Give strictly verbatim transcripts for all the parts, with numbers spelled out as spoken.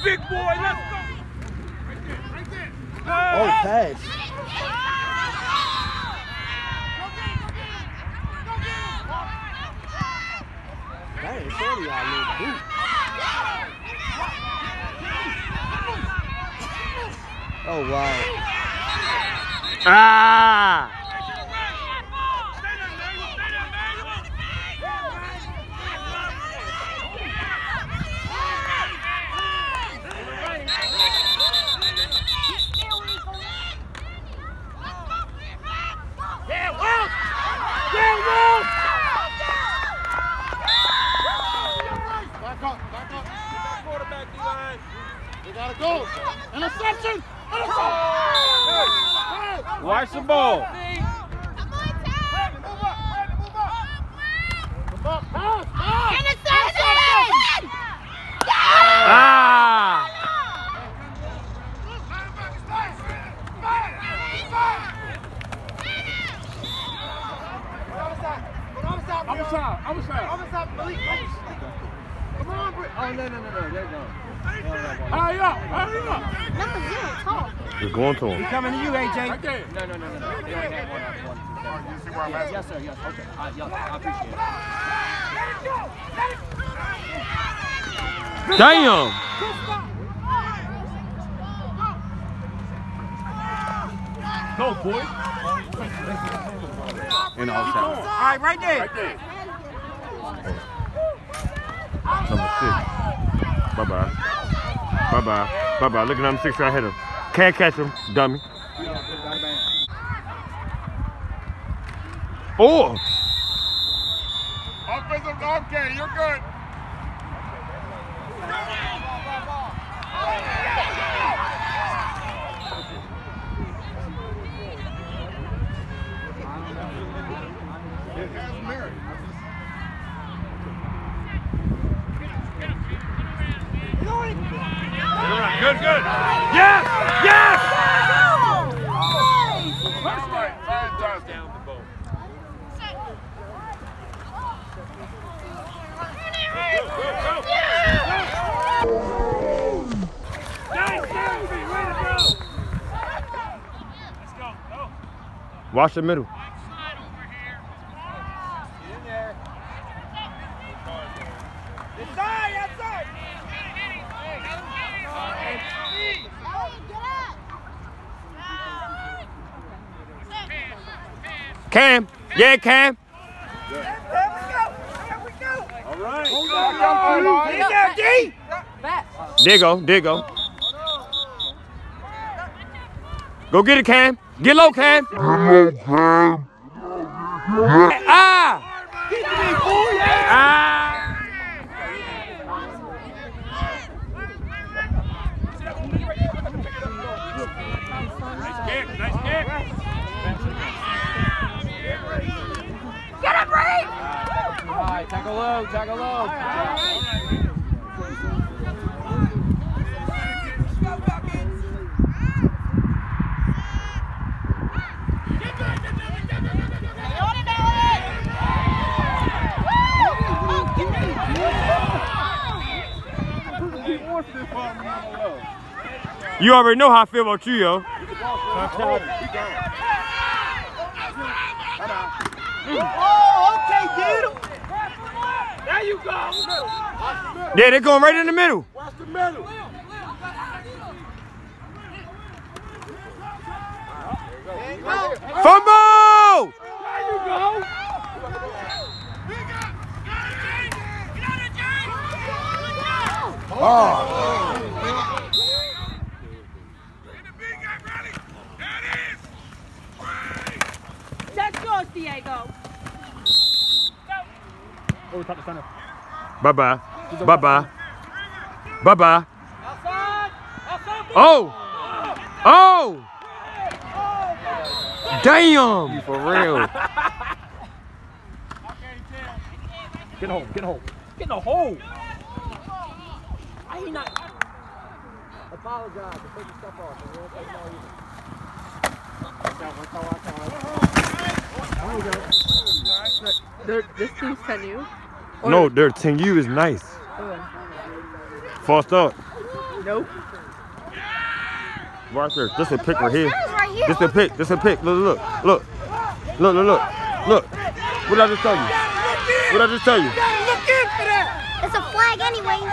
big boy. Let's go. Oh, pass. Dang, Shorty got a little boot. Oh, wow. Ah! Interception! Watch the ball. Ah! Other side, other side. Other side, Malik, please. Come on, Britt. Oh, no, no, no, no. There you go. Hurry up, hurry up. Number zero, talk. We're going to him. Coming to you, A J. Right there. No, no, no, no, no. They only have one, one, two, seven. You see where I'm at? Yes, sir, yes. Okay. All right, yeah, I appreciate it. Damn! Go, boy. In the outside. All right, right there. Right there. Number six. Bye-bye. Bye-bye. Bye-bye. Look at number six right here. Can't catch him, dummy. Oh! Offensive, okay, you're good. Good, good. Yes! Yes! Fantastic. Watch the middle. Cam. Yeah, Cam. All right. There you go. There you go. Go get it, Cam. Get low, Cam. Get low, Cam. Ah! Ah! Nice kick, nice kick. Get him, Bree! All right, tackle low, tackle low. You already know how I feel about you, yo. Oh, okay, get him. There you go. Yeah, they're going right in the middle. Watch the middle. Fumble! There you go. Oh. That's yours, Diego. Oh, top the center. Bye-bye. Bye-bye. Bye-bye. Oh! Oh! Damn! You for real. Get in the hole, get in the hole. Get in the hole. Why he not? Apologize for taking stuff off. They're, this team's ten U? No, their ten U is nice. Oh. False start. Nope. Right there. Just a pick right here. Right here. Just a pick. Just a pick. Look, look, look. Look, look, look. Look. What did I just tell you? What did I just tell you? It's a flag anyways.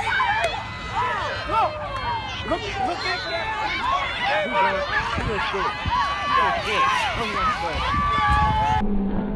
Look, look at that.